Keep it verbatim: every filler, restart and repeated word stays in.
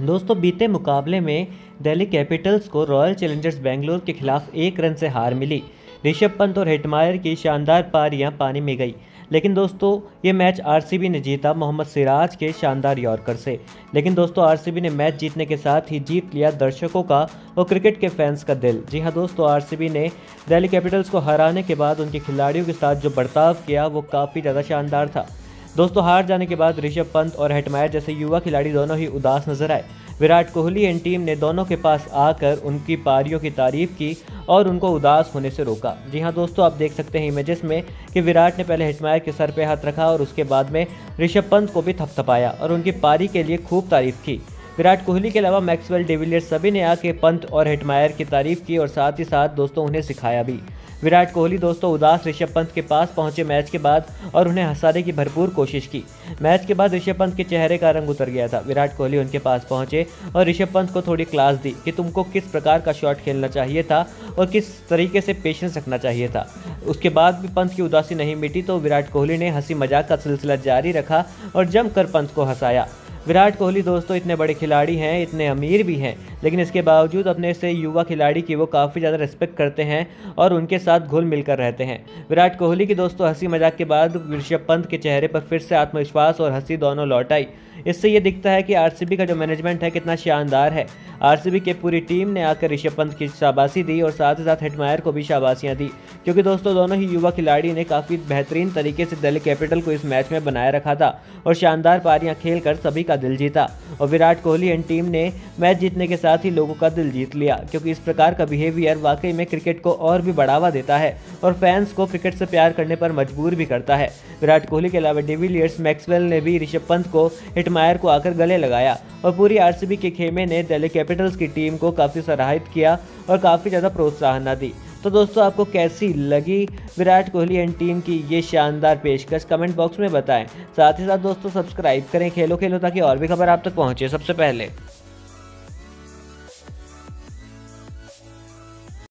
दोस्तों बीते मुकाबले में दिल्ली कैपिटल्स को रॉयल चैलेंजर्स बेंगलुरु के खिलाफ एक रन से हार मिली। ऋषभ पंत और हेटमायर की शानदार पारियां पानी में गई, लेकिन दोस्तों ये मैच आरसीबी ने जीता मोहम्मद सिराज के शानदार यॉर्कर से। लेकिन दोस्तों आरसीबी ने मैच जीतने के साथ ही जीत लिया दर्शकों का और क्रिकेट के फैंस का दिल। जी हाँ दोस्तों, आरसीबी ने दिल्ली कैपिटल्स को हराने के बाद उनके खिलाड़ियों के साथ जो बर्ताव किया वो काफ़ी ज़्यादा शानदार था। दोस्तों हार जाने के बाद ऋषभ पंत और हेटमायर जैसे युवा खिलाड़ी दोनों ही उदास नजर आए। विराट कोहली एंड टीम ने दोनों के पास आकर उनकी पारियों की तारीफ की और उनको उदास होने से रोका। जी हाँ दोस्तों, आप देख सकते हैं इमेजेस में कि विराट ने पहले हेटमायर के सर पे हाथ रखा और उसके बाद में ऋषभ पंत को भी थपथपाया और उनकी पारी के लिए खूब तारीफ की। विराट कोहली के अलावा मैक्सवेल डिविलियर्स सभी ने आके पंत और हेटमायर की तारीफ की और साथ ही साथ दोस्तों उन्हें सिखाया भी। विराट कोहली दोस्तों उदास ऋषभ पंत के पास पहुंचे मैच के बाद और उन्हें हंसाने की भरपूर कोशिश की। मैच के बाद ऋषभ पंत के चेहरे का रंग उतर गया था। विराट कोहली उनके पास पहुंचे और ऋषभ पंत को थोड़ी क्लास दी कि तुमको किस प्रकार का शॉट खेलना चाहिए था और किस तरीके से पेशेंस रखना चाहिए था। उसके बाद भी पंत की उदासी नहीं मिटी तो विराट कोहली ने हंसी मजाक का सिलसिला जारी रखा और जमकर पंत को हंसाया। विराट कोहली दोस्तों इतने बड़े खिलाड़ी हैं, इतने अमीर भी हैं, लेकिन इसके बावजूद अपने से युवा खिलाड़ी की वो काफ़ी ज़्यादा रिस्पेक्ट करते हैं और उनके साथ घुल मिलकर रहते हैं। विराट कोहली की दोस्तों हंसी मजाक के बाद ऋषभ पंत के चेहरे पर फिर से आत्मविश्वास और हंसी दोनों लौट आई। इससे ये दिखता है कि आरसीबी का जो मैनेजमेंट है कितना शानदार है। आरसीबी की पूरी टीम ने आकर ऋषभ पंत की शाबाशी दी और साथ ही साथ हेटमायर को भी शाबाशियां दी, क्योंकि दोस्तों दोनों ही युवा खिलाड़ी ने काफ़ी बेहतरीन तरीके से दिल्ली कैपिटल को इस मैच में बनाए रखा था और शानदार पारियां खेलकर सभी का दिल जीता। और विराट कोहली एंड टीम ने मैच जीतने के साथ ही लोगों का दिल जीत लिया, क्योंकि इस प्रकार का बिहेवियर वाकई में क्रिकेट को और भी बढ़ावा देता है और फैंस को क्रिकेट से प्यार करने पर मजबूर भी करता है। विराट कोहली के अलावा डिविलियर्स, मैक्सवेल ने भी ऋषभ पंत को, हेटमायर को आकर गले लगाया और पूरी आरसीबी के खेमे ने दिल्ली कैपिटल्स की टीम को काफ़ी सराहित किया और काफ़ी ज़्यादा प्रोत्साहन दी। तो दोस्तों आपको कैसी लगी विराट कोहली एंड टीम की ये शानदार पेशकश, कमेंट बॉक्स में बताएं। साथ ही साथ दोस्तों सब्सक्राइब करें खेलो खेलो ताकि और भी खबर आप तक पहुंचे सबसे पहले।